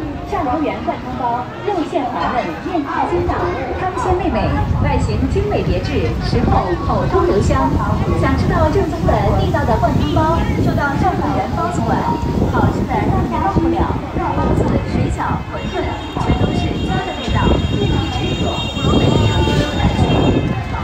上游园灌汤包，肉馅滑嫩，面皮筋道，汤鲜味美，外形精美别致，食后口中留香。想吃到正宗的地道的灌汤包，就到上游园包子馆。好吃的让你忘不了，包子、水饺、馄饨，全都是家的味道。面皮直锁，湖北长春南区。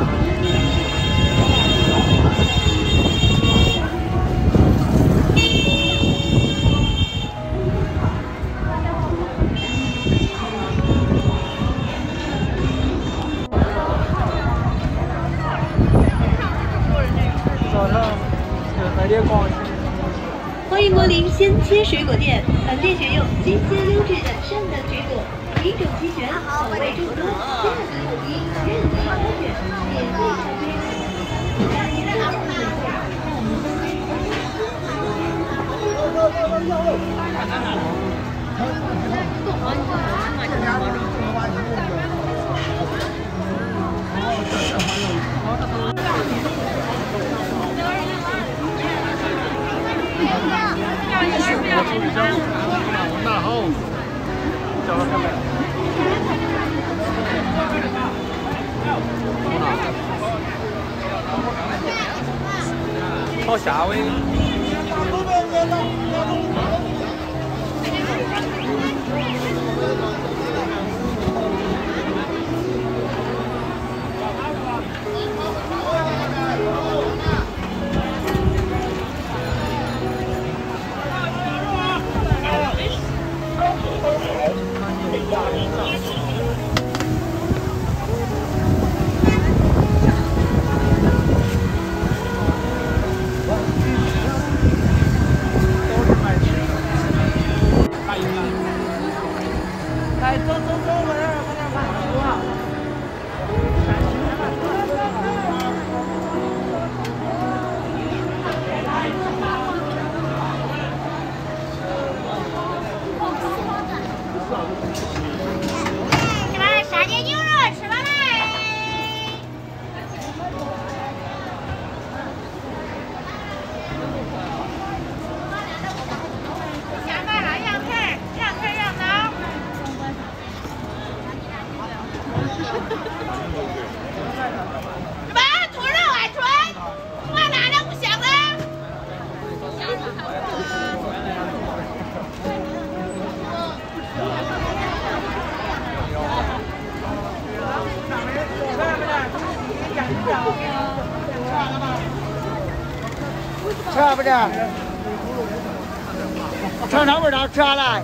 欢迎光临鲜切水果店，本店选用新鲜优质的上等水果，品种齐全，口味众多，价格统一，任你挑选，免费开推。 好下位。来，走，往这儿，快点看书啊！ 这边沙爹牛肉吃吧来。下饭了，羊腿，羊脑。 什么兔肉鹌鹑？我哪两不香的？ 吃不吃？尝尝味道，吃下来。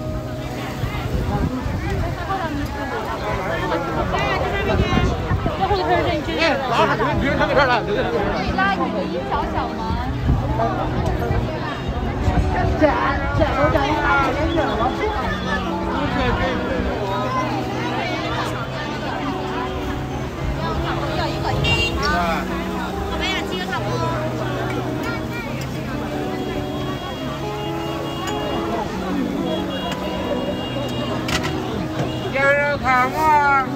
拉下去，别看那片了。 可以拉你的一小小吗？ 这都叫你大眼睛了。 要一个。我们要几个差不多。 有人看我。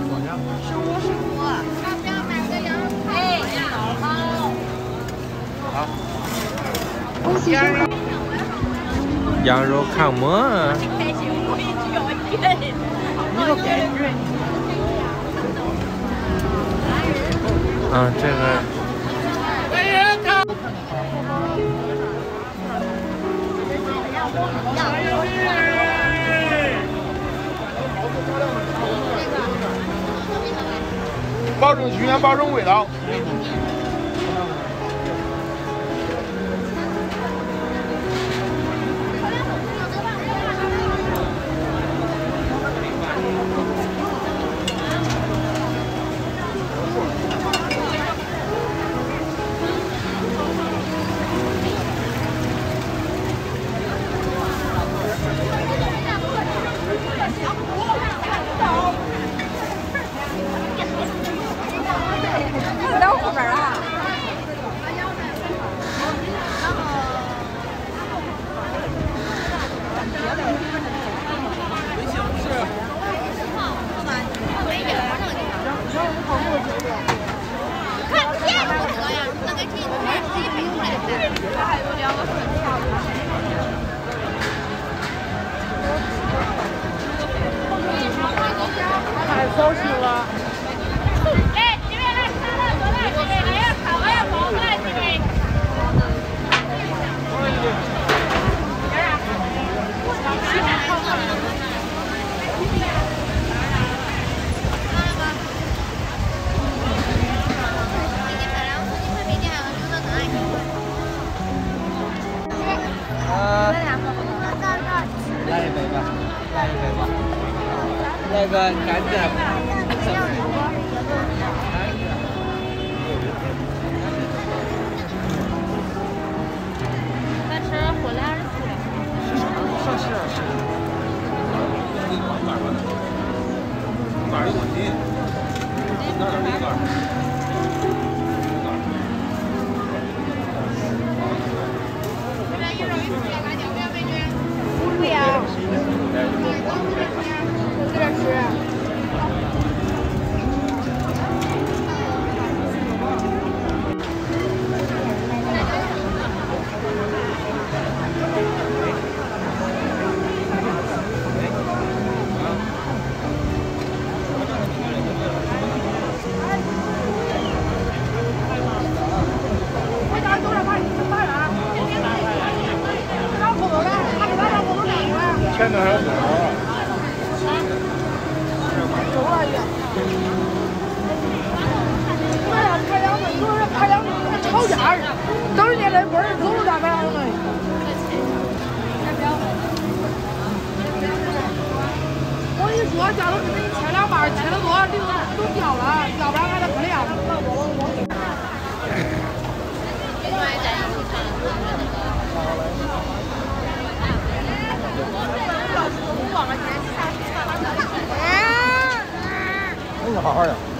羊肉看么？啊，这个。 保证均匀，保证味道。 到后边了。 高兴了。 来，这边来看了，过来，这边来看，我要抱过来，这边。 来一杯吧，来一杯吧，来个甘蔗。 咱吃火两人吃。 上市啊！ 哪有问题？哪有一个？ 不要。我在这吃。 前头还有多少啊？ 走了也。哎呀，开两个，有人开两个吵架，等人家那辈儿走了咋办呢？我跟你说，叫他给你切两半，切得多，里头都掉了，要不然还得不凉。 那是好好的。